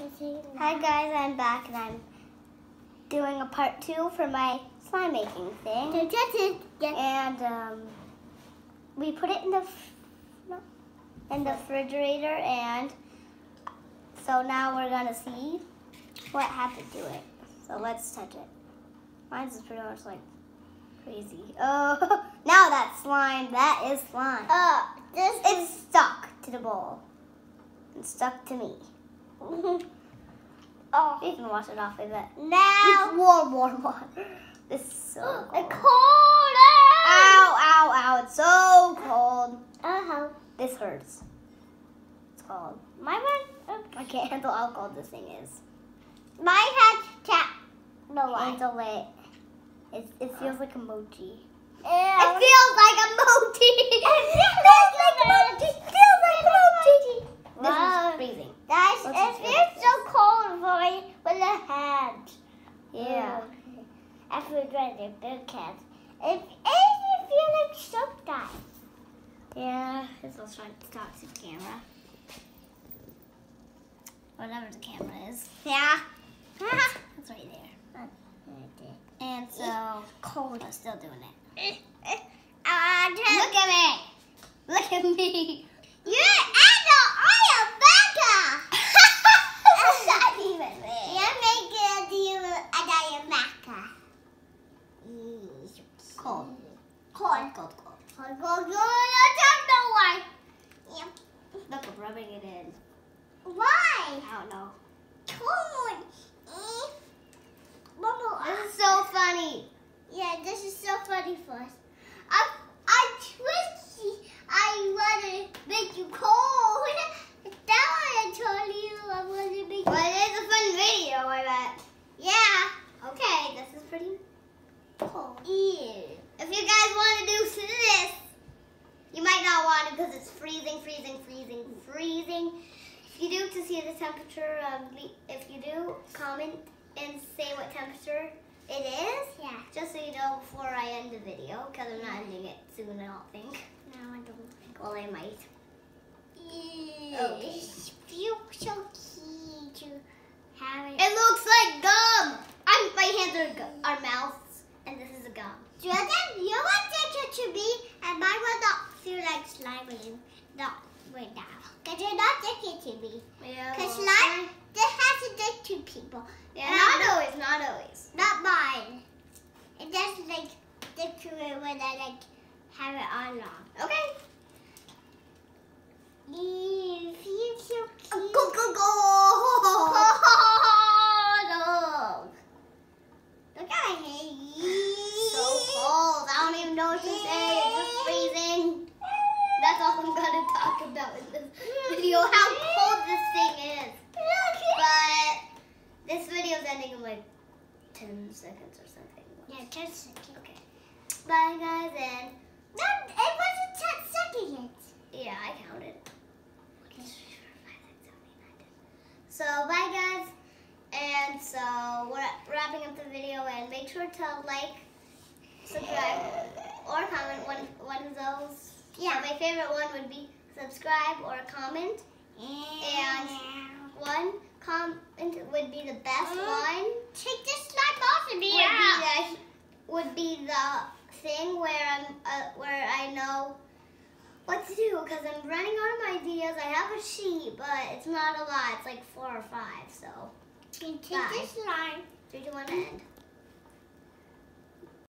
Hi guys, I'm back and I'm doing a part 2 for my slime making thing. And we put it in the refrigerator, and so now we're gonna see what happened to it. So let's touch it. Mine's is pretty much like crazy. Oh, now that's slime. That is slime. It's stuck to the bowl. It's stuck to me. Oh, You can wash it off of it. now It's warm water. This is so cold. it's cold. Ow, ow, ow. It's so cold. This hurts. It's cold. My one. I can't handle how cold this thing is. My has tap. No way. Handle it. It feels like a mochi. It feels like a mochi. It feels like a mochi. It feels like a mochi. This is freezing. Guys, Let's it just feels so cold with the hand. Yeah. After we drank the big cat. It feel like soap guys. Yeah. This was trying to talk to the camera. Whatever the camera is. Yeah. It's right there. And so, cold. I'm still doing it. Look at me. Look at me. You're Anna. I am Becca. That's not even me. You're making you and I am Becca. Cold. Cold. Cold, cold. I don't know why. Look, I'm rubbing it in. Why? I don't know. Cold. Mama, This is so funny. yeah, this is so funny for us. I twitchy. I want to make you cold. That one I told you I want to make you. Well, it is a fun video, I bet. Yeah. Okay, this is pretty cold. Ew. If you guys want to do this, you might not want to because it's freezing. If you do, to see the temperature, if you do, comment and say what temperature it is. Yeah. Just so you know before I end the video, because I'm not ending it soon, I don't think. No, I don't think. Well, I might. Ew. Okay. It feels so cute to have it. It looks like gum. My hands are mouths, and this is a gum. Jordan, you want it to be, and mine will not feel like slime not right now. Because you're not addicted to me. Yeah. Because slime, this has addicted to people. Yeah, And not always. Not mine. It just like stick to it when I like have it on long. Okay. You feel so cute. Go, go, go. Look at me. So cold. I don't even know what to say. It's just freezing. That's all I'm gonna talk about in this video. How cold this thing is. But this video is ending in like 10 seconds or something. Yeah, 10 seconds. Okay. Bye guys, and No, it wasn't 10 seconds. yeah, I counted. So bye guys, and so we're wrapping up the video, and make sure to like, subscribe, or comment one of those. Yeah. My favorite one would be subscribe or comment, and one comment would be the best one. Take this slime off of me. Would be the thing where I know what to do, because I'm running out of ideas. I have a sheet, but it's not a lot. It's like 4 or 5. So Take Bye. this slime. 3, 2, 1, end.